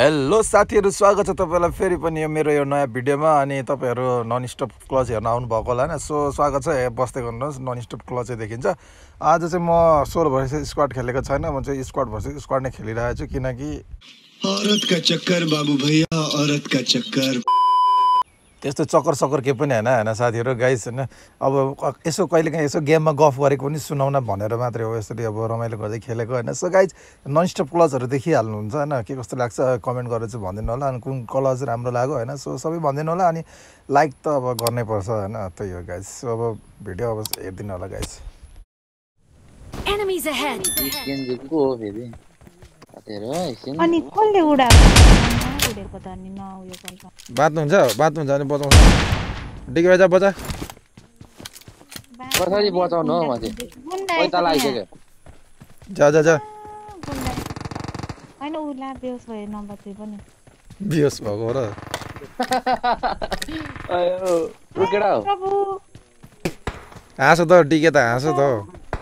Hello साथीहरु स्वागत छ तपाईलाई फेरि पनि मेरो यो नयाँ भिडियोमा अनि तपाईहरु नन स्टप क्लच हेर्न आउनु भएको होला हैन सो स्वागत छ बस्दै गर्नुहोस् नन स्टप क्लच देखिन्छ आज चाहिँ म 16 भर्सेस स्क्वाड खेलेको छैन म चाहिँ स्क्वाड भर्सेस स्क्वाड नै खेलिरहेको छु किनकि औरत का चक्कर बाबू भैया औरत का चक्कर त्यस्तो चक्कर सकर के पनि हैन साथीहरु गाइस हैन अब यसो कहिलेकाहीँ यसो गेममा गफ गरेको पनि सुनाउन भनेर मात्रै हो यसरी अब रमाइलो गर्दै खेलेको हैन सो गाइस नन स्टप क्लचहरु देखिहाल्नुहुन्छ हैन के कस्तो लाग्छ कमेन्ट गरेर चाहिँ भनिदिनु होला अनि कुन क्लच राम्रो लाग्यो हैन सो सबै भनिदिनु होला अनि लाइक त अब गर्नै पर्छ हैन त्यही हो गाइस सो अब भिडियो अब हेर्दिनु होला गाइस Enemies ahead. अनि कसले उडेको त नि न उयो गर्छ बात्नुहुन्छ अनि बचाउँछ डिगे बजा बजा कसरी बचाउनु हो मते पैसा लागिसक्यो जा जा जा हैन उला बेहोस भयो नम्बर 3 पनि बेहोस भएको र अयो उकेडा हो प्रभु हाँसो त डिगे त हाँसो त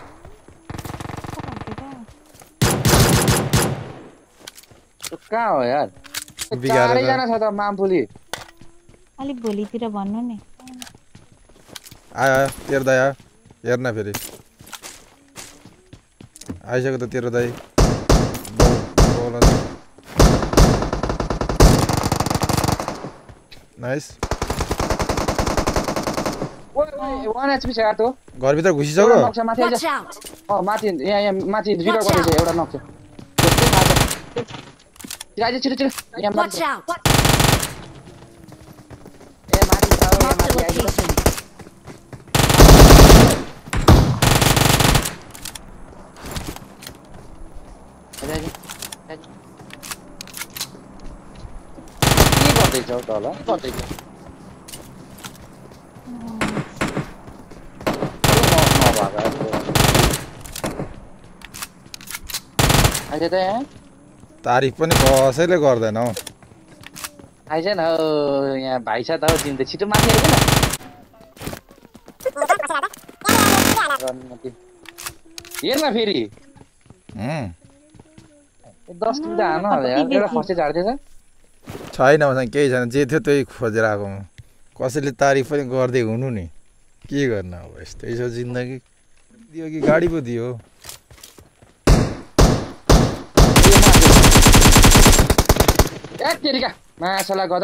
कहाँ हो यार चारै जना छ त मामफुली अलि भोलितिर भन्नु नि आयो तेरो दाइ आयो हेर्न फेरि आइसक्यो त तेरो दाइ नाइस वान एचपी छ यार त घरभित्र घुसिसक्यो माथि Watch out. माथि यहाँ माथि रिलोड गर्दैछ एउटा नक्छ छिटो छिटो यहाँ Watch माथि out. ए माथि छ यहाँ Mark the माथि आइदियो location. के गर्दैछौ तल गर्दैछौ अहिले त यहाँ तारिफ पनि कसैले गर्दैन हौ आइज न यहाँ भाइ छ त जिम त छिटो माथि आइज न हेर्न फेरि 10 किलो त हाल्न होला यार एउटा फर्स्टै झार्दैछ छैन मसँग केही छैन जे थियो त्यही खोजेर आएको म कसैले तारिफ पनि गर्दै हुनु नि के गर्न अब यस्तै छ जिन्दगी दियो कि गाडी पो दियो ए तेरिका माछाला गदा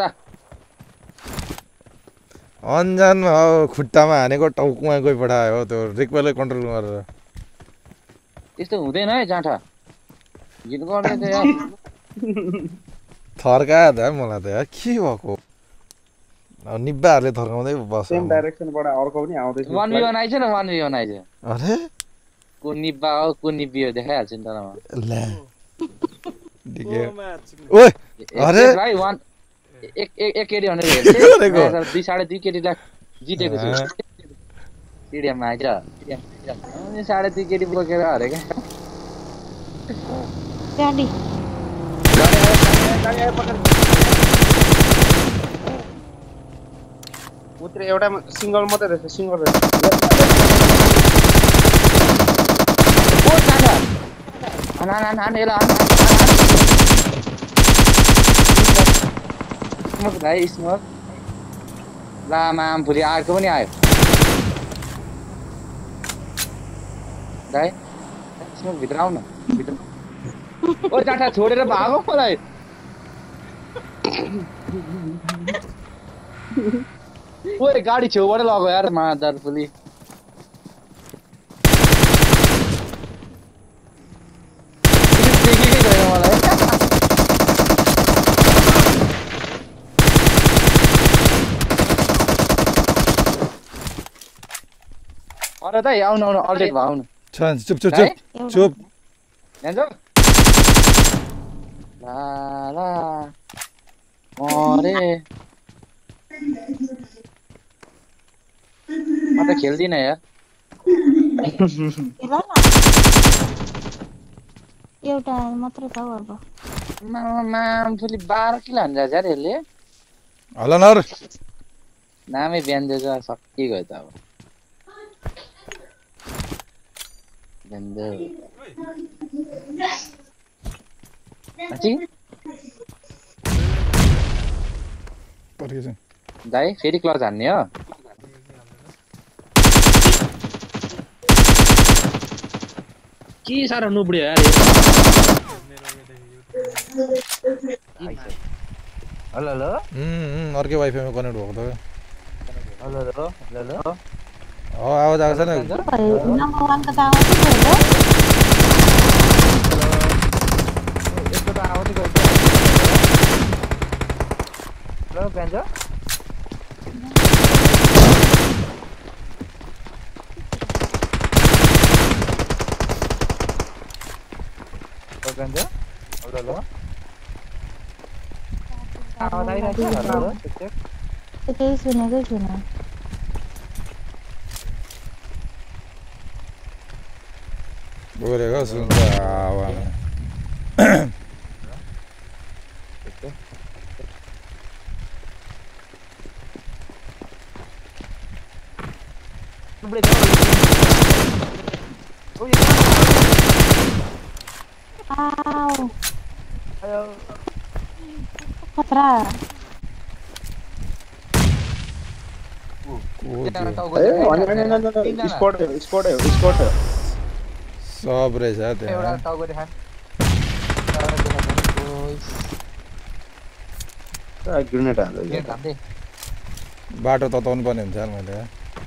अन्जानमा हो खुट्टामा हानेको टाउकोमा गइ पठायो हो त्यो रिकवेललाई कन्ट्रोल गरेर त्यस्तो हुँदैन है जाँठा गीत गर्ने त यार थर्कायो त मलाई त यार के भएको अब निब्बाहरूले थर्काउँदै बस्छ सेम डाइरेक्सनबाट अर्को पनि आउँदैछ 1v1 आइछ न 1v1 आइछ अरे को निब्बा हो को निब्बियो देखाइहाल्छु नि तर म ला डिगे ओए अरे भाइ 1 एक केडी भनेर गरेको? हेर्छ 2 2.5 केडीलाई जितेको छु स्टेडियममा आइज 2.5 केडी बोकेर हरे के गाडी उत्र एउटा सिंगल मात्रै रहेछ सिंगल रहेछ ओ जाँदा आना एला स्मोक भाइ स्मोक ला मामफुली अर्को पनि आयो दाइ स्मोक भित्र आउन भित्र ओ जाँठा छोडेर भागो मलाई ओए गाडी छेउबाट लग्यो यार मादर पुली देखेकै छैन मलाई अरे दाइ आउनु अलरेडी भयो आउनु छ चुप चुप चुप चुप जान्छ ला ला अरे म त खेल्दिन यार हेर न एउटा मात्र छ अब मामफुली 12 किलो हान्छ यार यसले हल्ला नर नामै बिहान दिएछ सकिगयो त अब Ganda. Mati? फर्केछु दाइ फेरि क्लच हान्ने हो के साह्रो नुब्डियो यार हेलो हेलो अर्कै वाइफाईमा कनेक्ट भएको त हेलो हेलो हेलो आवाज आउँछ न नम्बर 1 को त आउँछ हेलो यस्तो त आउँदै गयो हेलो पेन्जो हेलो हेलो आवाज आइरहेको छ हेलो केही सुनेकै छैन बोलेको सुन्छ हावामा आउ खतरा स्पोर्ट सब रहेछ एउटा त्यहाँ टाउको देखान ग्रेनेड हाल्दै गेट हान्दै बाटो तताउनु पर्ने हुन्छ यार मैले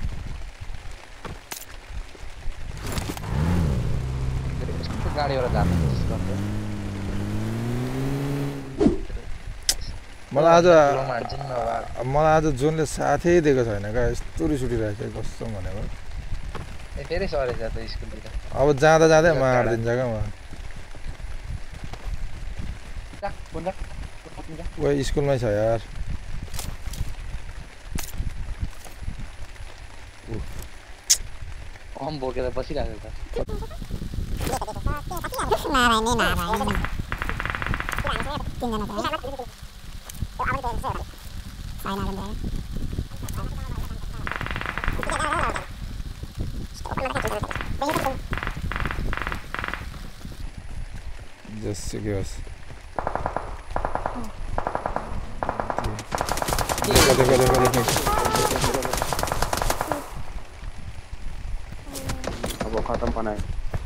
गाडीबाट जानु मलाई आज जोनले साथै दिएको छैन क्या यस्तो रिस उठिरहेको छ कस्तो भनेको फेरि सरेछ त स्कुलतिर अब जाँदा जाँदै मारिदिन्छ क्या ऊ स्कुलमै छ यार कम बोकेर बसिरहेको छ जस्ट सिक्योस् देखो अब खतम बनाए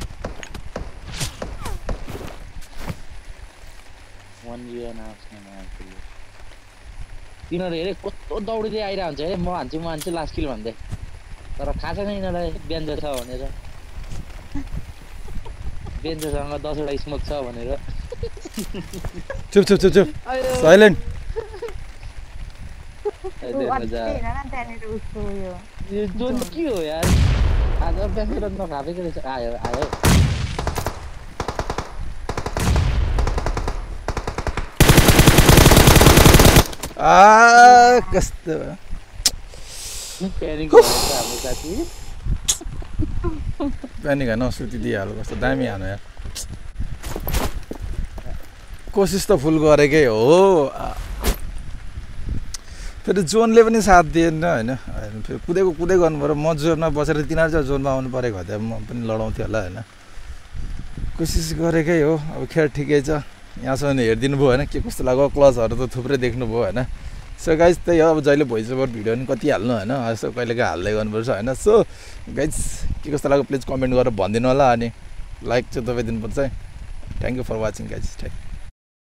तिनीहरू हेरे कस्तो दौडिँदै आइरहेको हुन्छ है म हान्छु लास्ट किल भन्दै तर थाहा छैन यिनीहरूलाई बेन्जो छ भनेर बेन्जोसँग 10 वटा स्मोक छ भनेर चुप चुप चुप चुप साइलेन्ट यो जोन के हो यार आज बेन्जो नखापेको रहेछ आयो आयो कस्तो प्यानिक भयो हाम्रो साथी प्यानिक होइन सुति दिइहाल्यो कस्तो दामी हानु यार कोसिस त फुल गरेकै हो फेरि जोनले पनि साथ दिएन होइन फेरि कुदै गर्नु पऱ्यो म जोनमा बसेर तिनीहरू चाहिँ जोनमा आउनु परेको थियो म पनि लडाउँथेँ होला होइन कोसिस गरेकै हो अब खेल ठिकै छ यहाँसम्म हेरिदिनु भयो होइन के कस्तो लाग्यो क्लचहरू त थुप्रै देख्नुभयो होइन सो गाइज त्यही हो अब जहिले भोइस ओभर भिडियो पनि कति हाल्नु होइन यस्तो कहिलेकाहीँ हाल्दै गर्नुपर्छ होइन सो गाइज के कस्तो लाग्यो प्लिज कमेन्ट गरेर भनिदिनु होला अनि लाइक चाहिँ तपाईँ दिनुपर्छ है thank you for watching guys